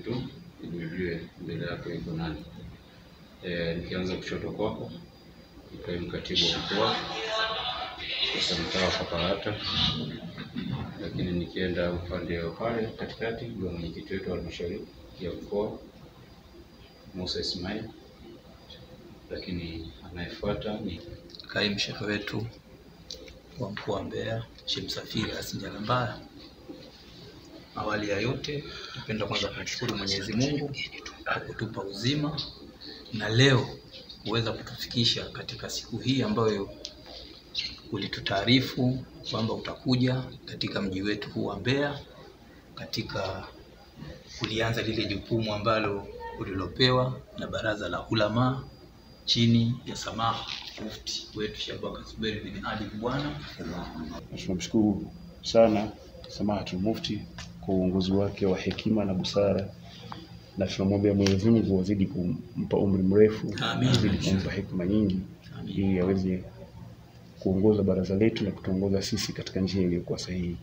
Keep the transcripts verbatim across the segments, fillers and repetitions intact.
tu ili ujue mbele yako iko nani. Eh, nikianza kushoto kwako ni mkatibu wa mkoa kwa mtaa wa Parata, lakini nikienda upande wa pale katikati ndio mwenyekiti wetu wa halmashauri ya mkoa Musa Ismail, lakini anayefuata ni kaimu shehe wetu wa mkoa wa Mbeya Sheikh Msafiri Yasin Jalambaya. Awali ya yote napenda kwanza kumshukuru Mwenyezi Mungu kwa kutupa uzima na leo kuweza kutufikisha katika siku hii ambayo ulitutaarifu kwamba utakuja katika mji wetu huu wa Mbeya katika kulianza lile jukumu ambalo ulilopewa na baraza la ulama chini ya Samaha Mufti wetu Sheikh Abubakar Zuberi bin Ali bwana. Tunamshukuru sana Samaha Mufti kwa uongozi wake wa hekima na busara, na tunamwomba Mwenyezi Mungu azidi kumpa umri mrefu, azidi kumpa hekima nyingi ili aweze kuongoza baraza letu na kutuongoza sisi katika njia iliyokuwa sahihi.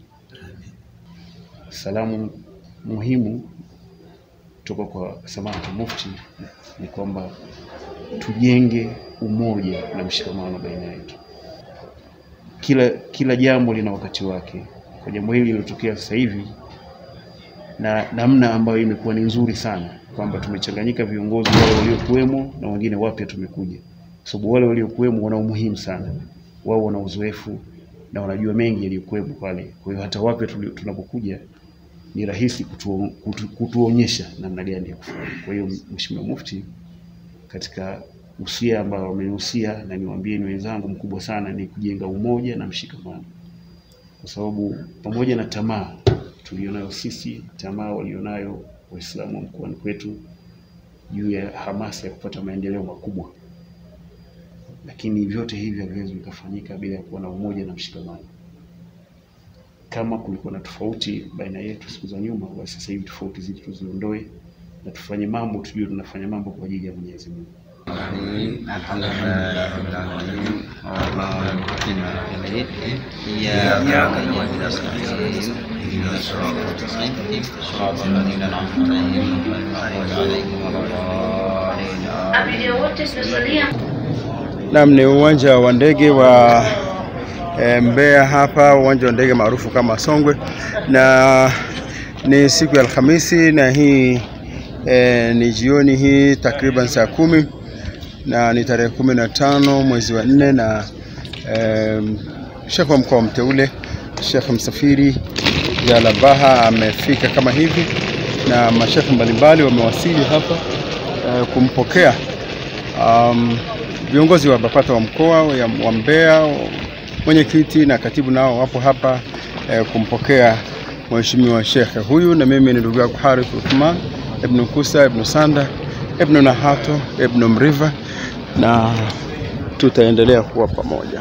Salamu muhimu kutoka kwa Samaha Mufti ni kwamba tujenge umoja na mshikamano baina yetu. Kila kila jambo lina wakati wake. Kwa jambo hili lilotokea sasa hivi na namna ambayo imekuwa ni nzuri sana kwamba tumechanganyika viongozi wale waliokuwemo na wengine wapya tumekuja. Kwa sababu wale waliokuwemo wana umuhimu sana. Wao wana uzoefu na wanajua mengi yaliyokuwemo pale. Kwa hiyo hata wapya tunapokuja ni rahisi kutu, kutu, kutuonyesha namna gani ya kufanya. Kwa hiyo Mheshimiwa Mufti katika usia ambao amenihusia na niwaambie ni wenzangu mkubwa sana ni kujenga umoja na mshikamano. Kwa sababu pamoja na tamaa tulionayo sisi, tamaa walionayo Waislamu mkoani kwetu juu ya hamasa ya kupata maendeleo makubwa, lakini vyote hivi haviwezi kufanyika bila kuwa na umoja na mshikamano. Kama kulikuwa na tofauti baina yetu siku za nyuma, basi sasa hivi tofauti hizi tuziondoe na tufanye mambo, tujue tunafanya mambo kwa ajili ya Mwenyezi Mungu. Naam, ni uwanja wa ndege wa e, Mbeya hapa, uwanja wa ndege maarufu kama Songwe, na ni siku ya Alhamisi na hii e, ni jioni hii takriban saa kumi na ni tarehe kumi na tano mwezi wa nne, na e, Sheikh wa mkoa mteule Sheikh Msafiri Jalambaya amefika kama hivi na mashekhe mbalimbali wamewasili hapa e, kumpokea um, viongozi wa BAKWATA wa mkoa wa Mbeya, mwenyekiti na katibu nao wapo hapa e, kumpokea mheshimiwa shekhe huyu. Na mimi ni ndugu yako Harith Uthman ibn Kusa ibn Sanda ibn Nahato ibn Mriva, na tutaendelea kuwa pamoja.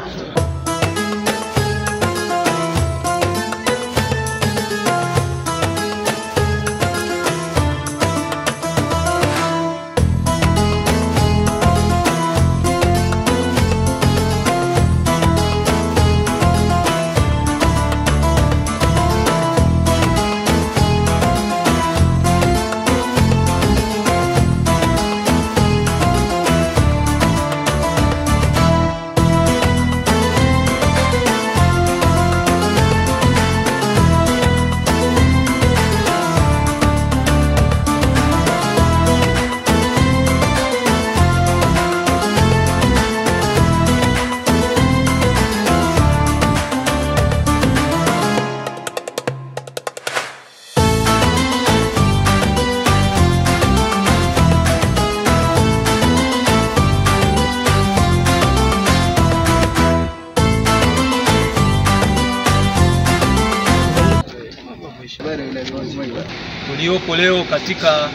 Tuliopo leo katika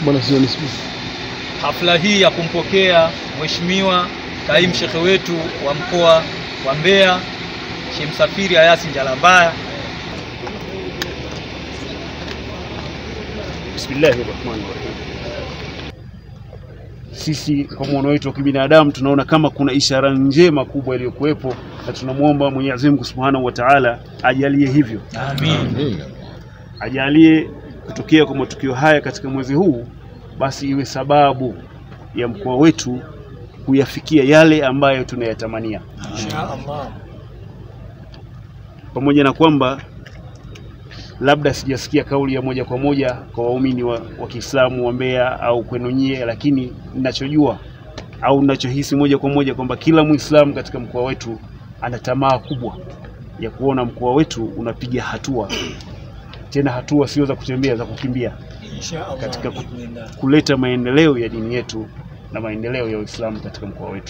hafla hii ya kumpokea mheshimiwa kaimu shekhe wetu wa mkoa wa Mbeya Sheikh Msafiri Yasin Jalambaya. Bismillahirrahmanirrahim. Sisi kwa muono wetu wa kibinadamu tunaona kama kuna ishara njema kubwa iliyokuwepo, na tunamuomba Mwenyezi Mungu Subhanahu wa Ta'ala ajalie hivyo. Amin. Ajalie kutokea kwa matukio haya katika mwezi huu, basi iwe sababu ya mkoa wetu kuyafikia yale ambayo tunayatamania. Inshallah. Pamoja na kwamba labda sijasikia kauli ya moja kwa moja kwa waumini wa, wa Kiislamu wa Mbeya au kwenu nyie, lakini ninachojua au ninachohisi moja kwa moja kwamba kila Muislamu katika mkoa wetu ana tamaa kubwa ya kuona mkoa wetu unapiga hatua, tena hatua sio za kutembea, za kukimbia, inshallah, katika kuleta maendeleo ya dini yetu na maendeleo ya Uislamu katika mkoa wetu.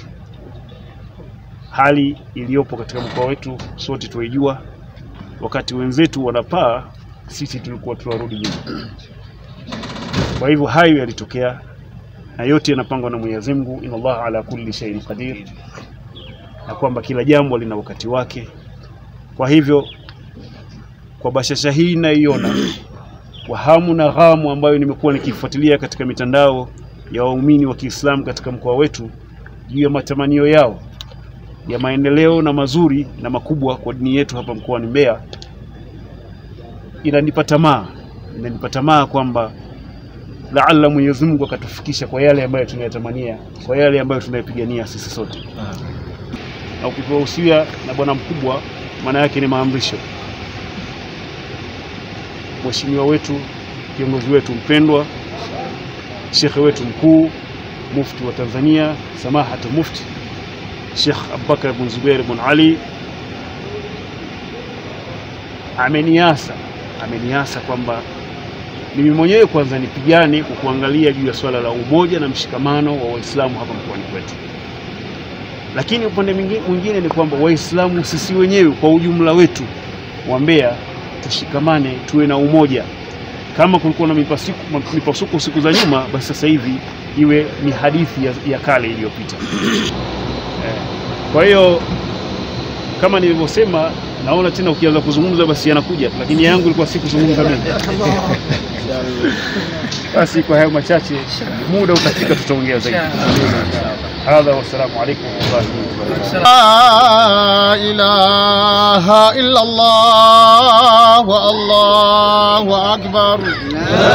Hali iliyopo katika mkoa wetu sote tuijua. Wakati wenzetu wanapaa, sisi tulikuwa tunarudi nyuma. Kwa hivyo hayo yalitokea, na yote yanapangwa na Mwenyezi Mungu, inna Allah ala kulli shay'in qadir, na kwamba kila jambo lina wakati wake. Kwa hivyo kwa bashasha hii naiona, kwa hamu na ghamu ambayo nimekuwa nikifuatilia katika mitandao ya waumini wa Kiislamu katika mkoa wetu juu ya matamanio yao ya maendeleo na mazuri na makubwa kwa dini yetu hapa mkoani Mbeya, inanipa tamaa, inanipa tamaa kwamba laalla Mwenyezi Mungu akatufikisha kwa yale ambayo tunayatamania, kwa yale ambayo tunayapigania sisi sote. Na ukiwahusia na bwana mkubwa, maana yake ni maamrisho. Mheshimiwa wetu, kiongozi wetu mpendwa, shekhe wetu mkuu, mufti wa Tanzania, samahatu mufti Sheikh Abubakar bin Zubair bin Ali, ameniasa ameniasa kwamba mimi mwenyewe kwanza nipigane kwa kuangalia juu ya swala la umoja na mshikamano wa Waislamu hapa mkoani kwetu. Lakini upande mwingine ni kwamba Waislamu sisi wenyewe kwa ujumla wetu wa Mbeya tushikamane, tuwe na umoja. Kama kulikuwa na mipasuko mipasuko siku za nyuma, basi sasa hivi iwe ni hadithi ya, ya kale iliyopita. Kwa hiyo kama nilivyosema, naona tena ukianza kuzungumza basi yanakuja, lakini yangu ilikuwa si kuzungumza mimi. Basi kwa hayo machache, muda utafika tutaongea zaidi. Hadha, wassalamu alaykum wa rahmatullahi wa barakatuh. La ilaha illa Allah wa Allahu akbar. La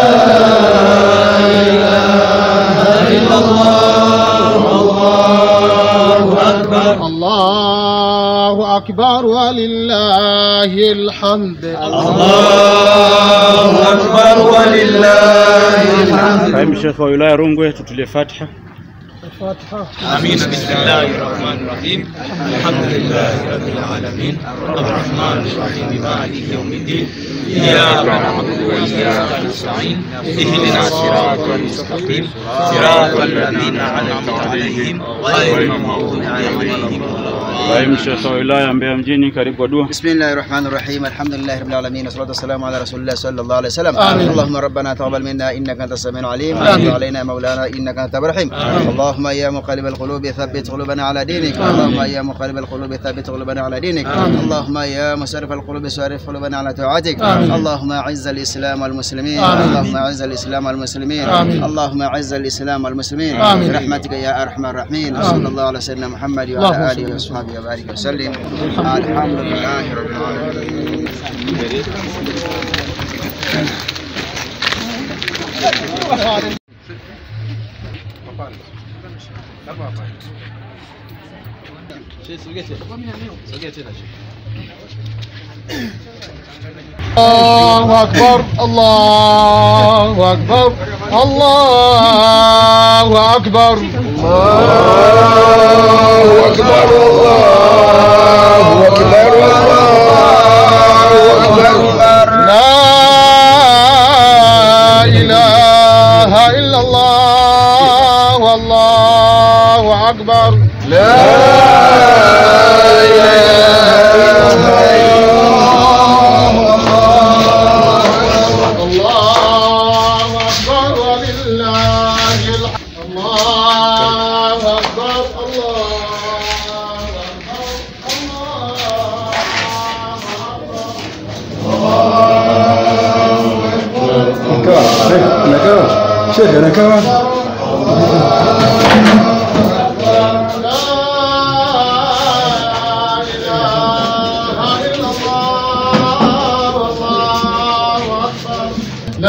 ilaha illa Allah wa Allahu akbar. Allahu akbar wa lillahil hamd. Allahu akbar wa lillahil hamd. Kaimu Sheikh wa wilaya Rungwe, tutulie Fatiha. الفاتحة. آمين. بسم الله الرحمن الرحيم. الحمد لله رب العالمين الرحمن الرحيم مالك يوم الدين إياك نعبد وإياك نستعين اهدنا الصراط المستقيم صراط الذين أنعمت عليهم غير المغضوب عليهم. Kaimu Sheikh wa wilaya Mbeya mjini, karibu dua. Bismillahir Rahmanir Rahim. Alhamdulillahi rabbil alamin. Wassalatu wassalamu ala rasulillah sallallahu alaihi wasallam. Allahumma rabbana taqabbal minna innaka antas samiul alim wa tub alaina maulana innaka antat rahim. Allahumma ya muqallibal qulubi thabbit qulubana ala dinik. Allahumma ya muqallibal qulubi thabbit qulubana ala dinik. Allahumma ya musarrifal qulubi sarrif qulubana ala ta'atik. Allahumma a'izz al-islam wal muslimin. Allahumma a'izz al-islam wal muslimin. Allahumma a'izz al-islam wal muslimin bi rahmatika ya arhamar rahimin. Sallallahu ala sayyidina Muhammad wa ala alihi wa sahbihi وبارك وسلم. الحمد لله رب العالمين. الله أكبر الله أكبر الله أكبر الله أكبر الله أكبر الله أكبر لا إله إلا الله والله أكبر لا إله إلا شيخ أنا كمان لا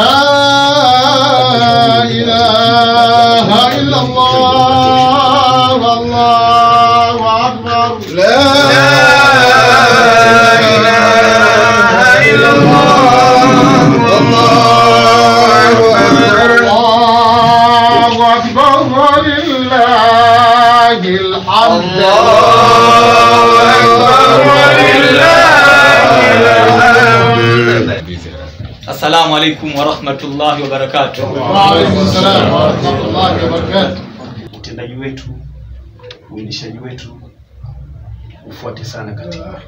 إله إلا الله والله أكبر لا إله إلا الله والله أكبر الله أكبر ولله الحمد الله أكبر ولله الحمد. Assalamu alaikum wa rahmatullahi wa barakatuh. Wa alaikum salam wa rahmatullahi wa barakatuh. Utendaji wetu, uendeshaji wetu ufuate sana katiba.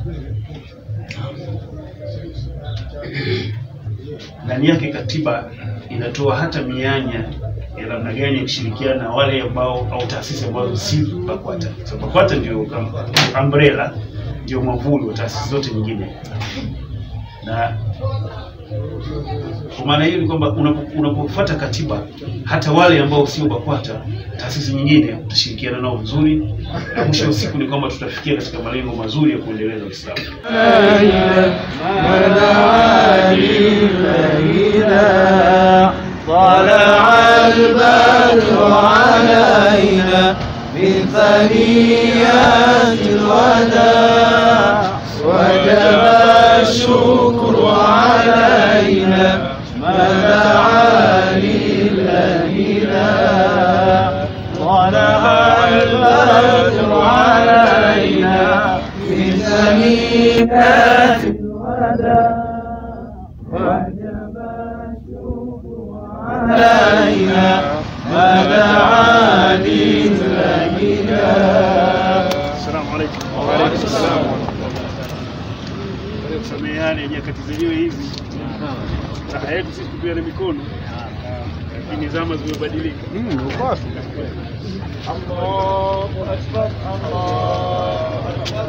Ndani yake katiba inatoa hata mianya ya namna gani ya kushirikiana na wale ambao au taasisi ambazo si BAKWATA. So BAKWATA ndio umbrella, ndio mwavuli wa taasisi zote nyingine. Na kwa maana hiyo ni kwamba unapofuata katiba, hata wale ambao sio BAKWATA, taasisi nyingine utashirikiana nao vizuri, na mwisho wa siku ni kwamba tutafikia katika malengo mazuri ya kuendeleza Uislamu. وجب الشكر علينا ما دعا للهنا طلع البدر علينا من ثنيات الوداع وجب الشكر علينا ما دعا للهنا. Assalamu alaikum. Wa alaikum assalam. Kusameheana nyakati zenyewe hizi. Sasa yetu sisi tupiane mikono. Lakini zama zimebadilika. Mm, ukwasi. Allahu akbar. Allahu akbar.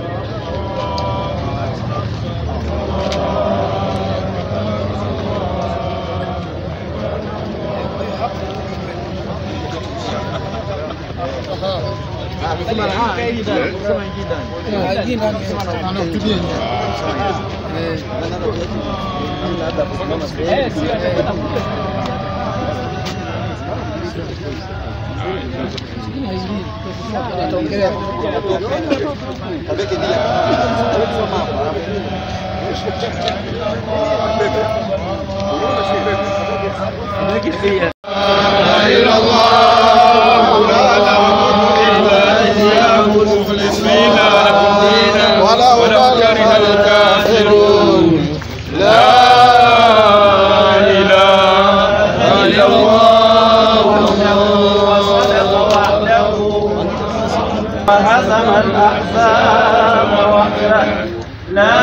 وهزم الأحزاب وحده لا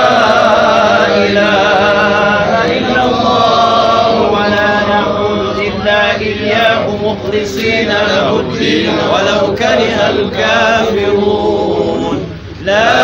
إله إلا الله ولا نعبد إلا إياه مخلصين له الدين ولو كره الكافرون لا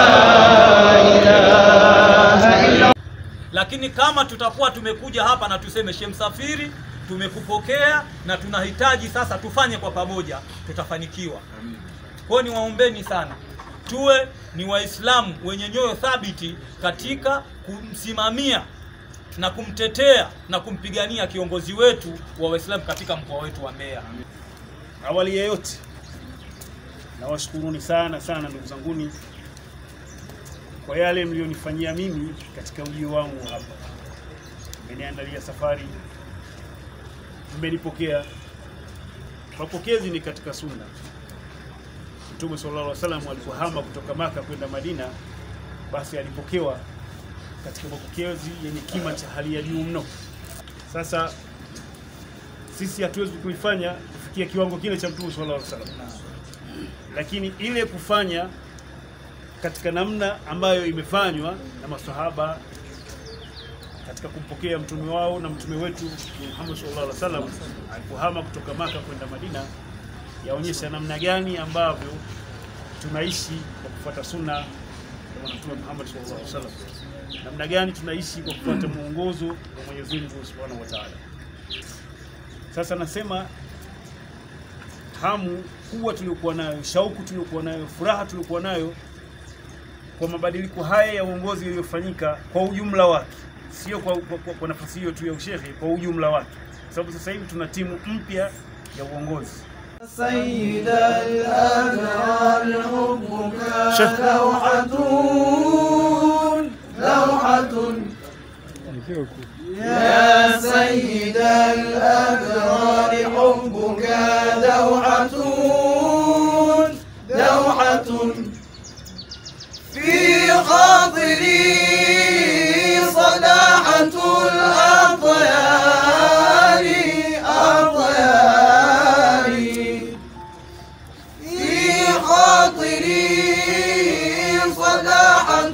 إله إلا. Lakini kama tutakuwa tumekuja hapa na tuseme Sheikh Msafiri tumekupokea na tunahitaji sasa tufanye kwa pamoja, tutafanikiwa. Kwa ni waombeni sana tuwe ni Waislamu wenye nyoyo thabiti katika kumsimamia na kumtetea na kumpigania kiongozi wetu wa Waislamu katika mkoa wetu wa Mbeya. Awali ya yote nawashukuruni sana sana ndugu zanguni kwa yale mlionifanyia mimi katika ujio wangu hapa. Mmeniandalia safari, mmenipokea. Mapokezi ni katika sunna. Mtume sallallahu alaihi wasallam alipohama kutoka Maka kwenda Madina, basi alipokewa katika mapokezi yenye kima cha hali ya juu mno. Sasa sisi hatuwezi kuifanya kufikia kiwango kile cha Mtume sallallahu alaihi wasallam, lakini ile kufanya katika namna ambayo imefanywa na maswahaba katika kumpokea mtume wao na mtume wetu Muhammad sallallahu alaihi wasallam alipohama kutoka Maka kwenda Madina, yaonyesha namna gani ambavyo tunaishi kwa kufuata sunna ya mtume Muhammad sallallahu alaihi wasallam, namna gani tunaishi kwa kufuata mwongozo wa Mwenyezi Mungu Subhanahu wa Ta'ala. Sasa nasema hamu kubwa tuliyokuwa nayo, shauku tuliyokuwa nayo, furaha tuliyokuwa nayo kwa mabadiliko haya ya uongozi yaliyofanyika kwa ujumla wake, sio kwa, kwa, kwa, kwa nafasi hiyo tu ya ushehe, kwa ujumla wake. sababu sasa hivi tuna timu mpya ya uongozi. سيد الأبرار حبك لوحة لوحة يا سيد الأبرار حبك لوحة لوحة في خاطري صداحة الأطيار أطيار في خاطري صداحة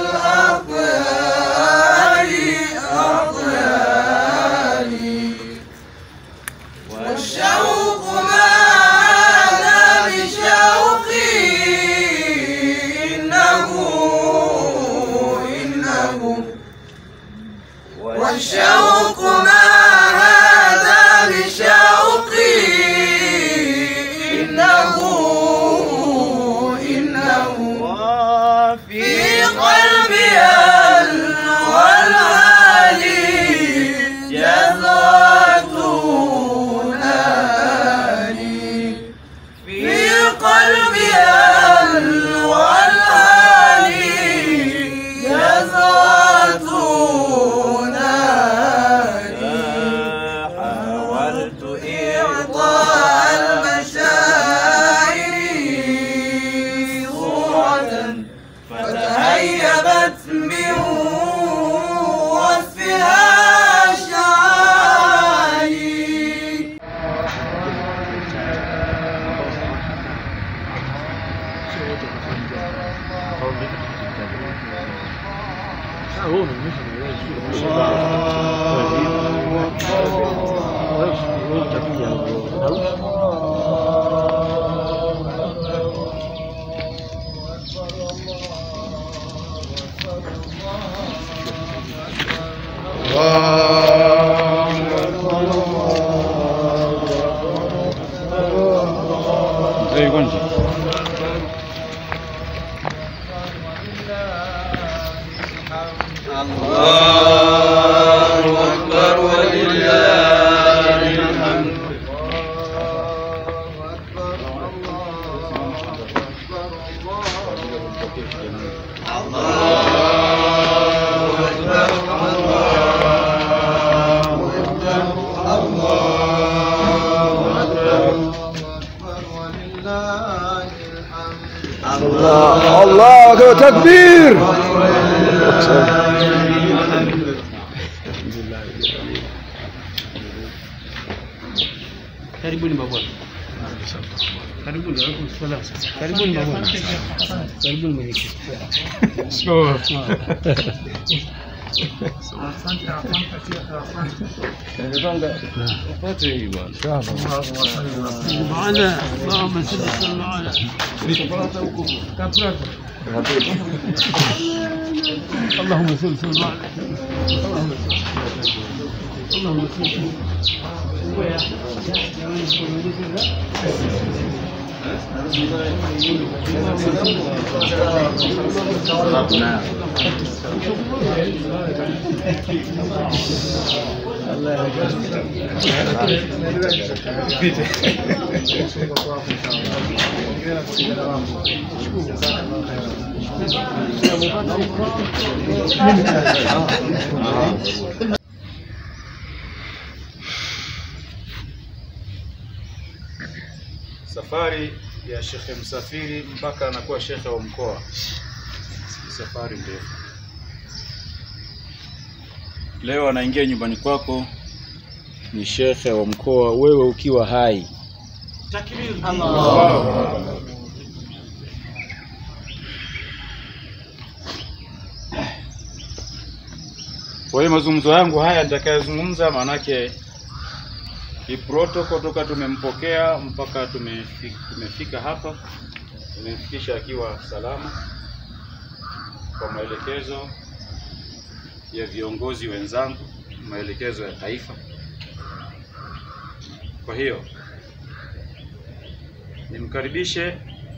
الأطيار أطيار والشوق ماذا بشوقي إنه إنه والشوق ما هذا بشوقي إنه إنه في قلبي والعالي جذوة ناري في قلبي والعالي جذوة ناري حاولت إعطاء المشاعر صورة فتهيبت من وصفها شعاري الله أكبر ولله الحمد. الله الله أكبر تكبير. Karibuni mabwana. Karibuni wako swala sasa. Karibuni mabwana. Karibuni mwenyekiti. Sio. Asante asante asante. Upate hii bwana. Maana mama sisi maana. Nitapata huko. Kapata. اللهم صل وسلم على اللهم صل اللهم صل Safari ya Sheikh Msafiri mpaka anakuwa shekhe wa mkoa, safari ndefu. Leo anaingia nyumbani kwako, ni shekhe wa mkoa, wewe ukiwa hai. Takbir Allah. Kwa hiyo mazungumzo yangu haya nitakayozungumza, manake hii protocol toka tumempokea mpaka tumefika, tumefika hapa, tumemfikisha akiwa salama kwa maelekezo ya viongozi wenzangu, maelekezo ya taifa. Kwa hiyo nimkaribishe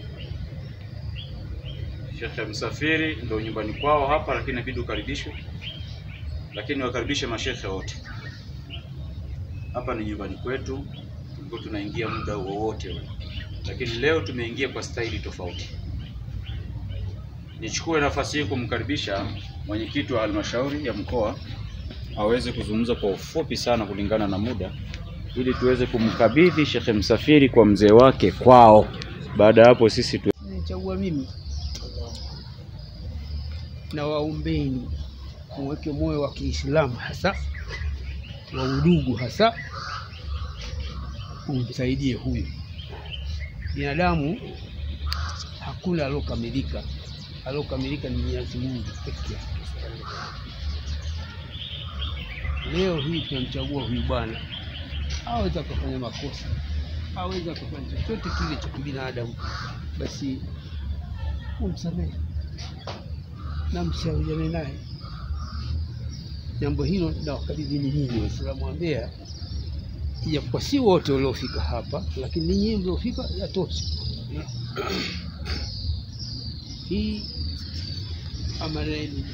Sheikh Msafiri, ndio nyumbani kwao hapa, lakini inabidi ukaribishwe, lakini wakaribishe mashekhe wote. hapa ni nyumbani kwetu, tulikuwa tunaingia muda wowote ule, lakini leo tumeingia kwa staili tofauti. Nichukue nafasi hii kumkaribisha mwenyekiti wa halmashauri ya mkoa aweze kuzungumza kwa ufupi sana kulingana na muda, ili tuweze kumkabidhi Sheikh Msafiri kwa mzee wake kwao. Baada ya hapo sisi tu nichagua mimi na waombeni muweke moyo wa Kiislamu hasa wa udugu, hasa umsaidie huyu binadamu. Hakuna alokamilika, alokamilika ni Mwenyezi Mungu pekee. Leo hii tunamchagua huyu bwana, aweza kufanya makosa, aweza kufanya chochote kile cha kibinadamu, basi umsamehe na mshauriane naye. Jambo hilo na wakabidhi nyinyi Waislamu wa Mbeya, ijapokuwa si wote waliofika hapa, lakini ninyi mliofika yatosha. Hii amana yenu,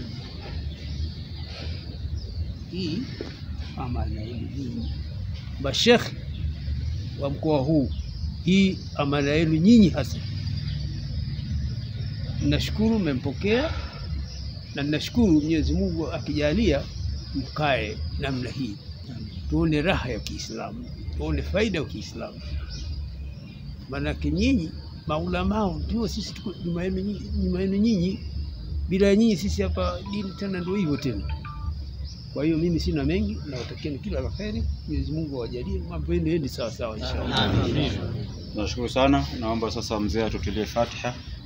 hii amana yenu nyinyi mashekhi wa mkoa huu, hii amana yenu nyinyi hasa. Nashukuru mmempokea, na nashukuru Mwenyezi Mungu akijalia mkae namna hii, tuone raha ya Kiislamu, tuone faida ya Kiislamu. Maanake nyinyi maulamao ndio sisi tuko nyuma yenu nyinyi, nyuma yenu nyinyi. Bila nyinyi sisi hapa dini tena ndio hivyo tena. Kwa hiyo mimi sina mengi, nawatakieni kila la kheri. Mwenyezi Mungu awajalie mambo yenu yaende sawa sawa inshallah. Nashukuru sana. Naomba sasa mzee atutulie Fatiha.